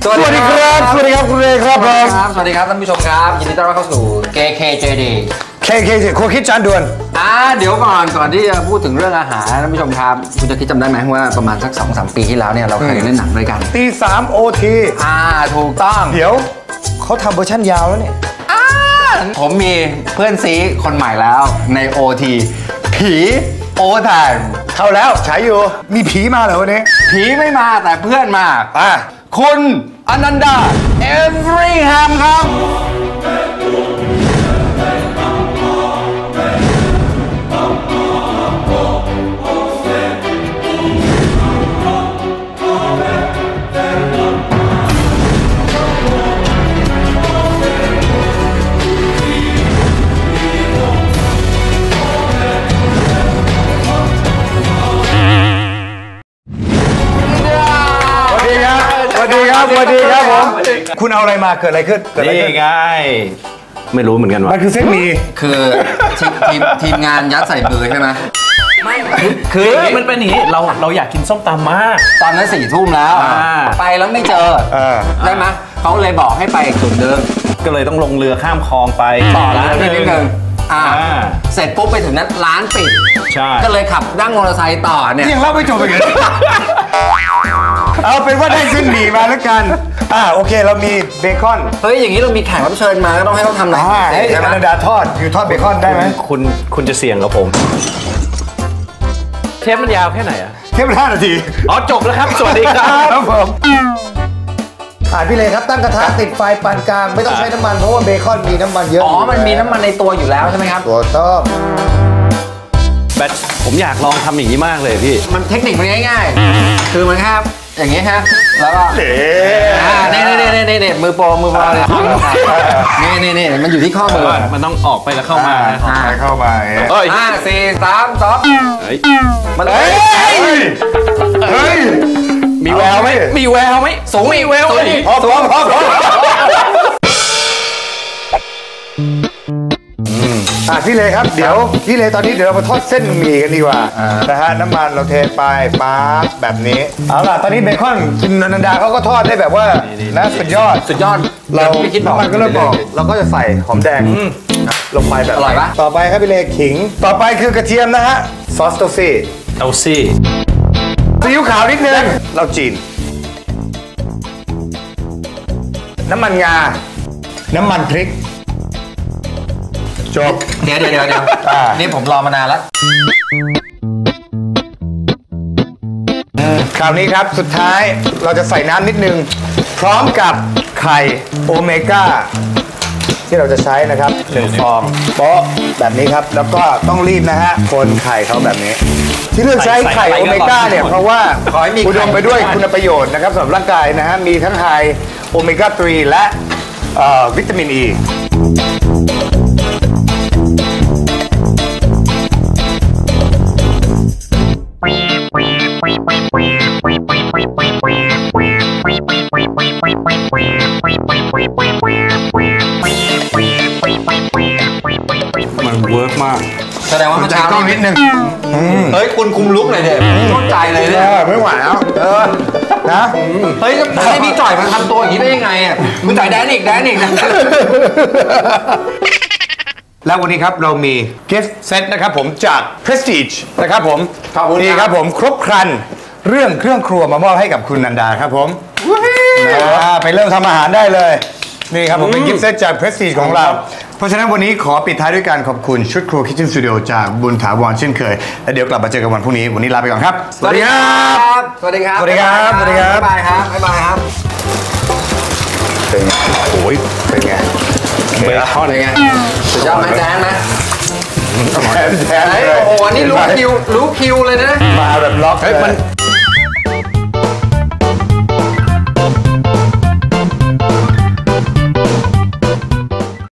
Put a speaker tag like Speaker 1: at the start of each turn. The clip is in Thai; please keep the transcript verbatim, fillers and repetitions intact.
Speaker 1: สวัสดีครับสวัสดีครับคุณเรครับผม
Speaker 2: สวัสดีครับท่านผู้ชมครับยินดีต้อนรับเข้าสู่ เค เค เจ ดี
Speaker 1: เค เค เจ ครัวคิดจานด่วน
Speaker 2: อ่าเดี๋ยวก่อนก่อนที่จะพูดถึงเรื่องอาหารท่านผู้ชมครับคุณจะคิดจำได้ไหมว่าประมาณสัก สองสาม ปีที่แล้วเนี่ยเราเคยเล่นหนังด้วยกัน
Speaker 1: ตีสามโอที
Speaker 2: อ่าถูกต้อง
Speaker 1: เดี๋ยวเขาทำเวอร์ชันยาวแล้วเนี่ย
Speaker 2: ผมมีเพื่อนซีคนใหม่แล้วใน โอ ที ผีโอแทน
Speaker 1: เข้าแล้วฉายอยู่มีผีมาเหรอวันนี้
Speaker 2: ผีไม่มาแต่เพื่อนมาอ่ะคุณอนันดาเอฟริงแฮมครับ
Speaker 1: สวัสดีครับสวัสดีครับผมคุณเอาอะไรมาเกิดอะไรขึ้น
Speaker 3: นี่ไงไม่รู้เหมือนกันว่า
Speaker 1: มันคือเส้นหมี่
Speaker 2: คือทีมทีมงานยัดใส่มือใช่ไหม
Speaker 3: ไม่คือมันเป็นอย่างนี้เราเราอยากกินส้มตำมาก
Speaker 2: ตอนนั้นสี่ทุ่มแล้วไปแล้วไม่เจอได้ไหมเขาเลยบอกให้ไปอีกจุดเดิม
Speaker 3: ก็เลยต้องลงเรือข้ามคลองไป
Speaker 2: ต่อร้านนิดนึงอ่าเสร็จปุ๊บไปถึงนั้นร้านปิด
Speaker 3: ใช่
Speaker 2: ก็เลยขับนั่งมอเตอร์ไซค์ต่อเนี่ย
Speaker 1: ยังเล่าไม่จบเลยเอาเป็นว่าได้เส้นหมี่มาแล้วกันอ่าโอเคเรามีเบคอน
Speaker 2: เฮ้ยอย่างนี้เรามีแขกรับเชิญมาก็ต้องให้เขาทำหน่อย
Speaker 1: ใช่ไหมอนันดาทอดอยู่ทอดเบคอนได้ไหม
Speaker 3: คุณคุณจะเสี่ยงกับผมเทปมันยาวแค่ไหนอะ
Speaker 1: เทปห้านาที
Speaker 3: อ๋อจบแล้วครับสวัสดีครับ
Speaker 1: ครับผมอ่าพี่เลยครับตั้งกระทะติดไฟปานกลางไม่ต้องใช้น้ำมันเพราะว่าเบคอนมีน้ำมันเยอะ
Speaker 2: อ๋อมันมีน้ำมันในตัวอยู่แล้วใช่ไหมครับ
Speaker 1: ตัวต้อง
Speaker 3: แบบผมอยากลองทำอย่างนี้มากเลยพี่
Speaker 2: มันเทคนิคมันง่ายๆคือมันแค่อย่างนี้ฮะแล้วก็เน่เน่เน่เน่เน่มือโปรมือโปรเลยนี่นี่นี่มันอยู่ที่ข้อมือ
Speaker 3: มันต้องออกไปแล้วเข้ามา
Speaker 1: เข้ามา
Speaker 2: ห้าสี่สามสอง
Speaker 1: มันเฮ้ยเฮ้ย
Speaker 3: มีแววไหมมีแววไหมสูงมีแววเลย
Speaker 1: พร้อมพร้อมพร้อมอ่ะพี่เลครับเดี๋ยวพี่เลตอนนี้เดี๋ยวเรามาทอดเส้นหมี่กันดีกว่านะฮะน้ำมันเราเทไปป๊าบแบบนี้เอาล่ะตอนนี้เบคอนคุณอนันดาเขาก็ทอดได้แบบว่านะสุดยอด
Speaker 2: สุดยอด
Speaker 1: เราน้ำมันก็เริ่มบอกเราก็จะใส่หอมแดงลงไปแบบ
Speaker 2: อร่อยปะ
Speaker 1: ต่อไปครับพี่เลขิงต่อไปคือกระเทียมนะฮะซอสโตซี่
Speaker 3: โตซี่
Speaker 1: ซีอิ๊วขาวนิดนึงเราจีนน้ำมันงาน้ำมันพริกจบ
Speaker 2: เดี๋ยวเดี๋ยวเดี๋ยวนี่ผมรอมานานแล้ว
Speaker 1: คราวนี้ครับสุดท้ายเราจะใส่น้ำนิดนึงพร้อมกับไข่โอเมก้าที่เราจะใช้นะครับหนึ่งฟองโป๊ะแบบนี้ครับแล้วก็ต้องรีบนะฮะคนไข่เขาแบบนี้ที่เลือกใช้ไข่โอเมก้าเนี่ยเพราะว่าอุดมไปด้วยคุณประโยชน์นะครับสำหรับร่างกายนะฮะมีทั้งไฮโอเมก้าสามและวิตามินอี
Speaker 3: มันเวิร์กมาก
Speaker 2: แสดงว่าเมื่อเช้า
Speaker 1: นิดนึง
Speaker 2: เฮ้ยคุณคุมลุกเลยเด็กเข้าใจเลยเนี่ย
Speaker 1: ไม่ไหวแล้วเออนะ
Speaker 2: เฮ้ยให้พี่จ่อยมาทำตัวอย่างนี้ได้ยังไงอ่ะคุณจ่อยแดนอีกแดนอีกนะ
Speaker 1: แล้ววันนี้ครับเรามีกิฟต์เซตนะครับผมจาก Prestige นะครับผมนี่ครับผมครบครันเรื่องเครื่องครัวมามอบให้กับคุณนันดาครับผมไปเริ่มทำอาหารได้เลยนี่ครับผมเป็นกิฟต์เซตจาก Prestige ของเราเพราะฉะนั้นวันนี้ขอปิดท้ายด้วยการขอบคุณชุดครัว Kitchen Studio จากบุญถาวรเช่นเคยแล้วเดี๋ยวกลับมาเจอกันวันพรุ่งนี้วันนี้ลาไปก่อนครับ
Speaker 2: สวัสดีครับสวัสดีครับ
Speaker 1: สวัสดีครับสวัสดีครับ
Speaker 2: บ๊ายบายครับบ๊ายบายครับ
Speaker 1: เป็นไงโอ้ยเป็นไง
Speaker 2: เบคอนเป็นไงสุดยอดไหมแดนไหมแดนแดนโอ้โหนี่รู้คิวรู้คิวเลยนะ
Speaker 1: มาแบบล็อกเลย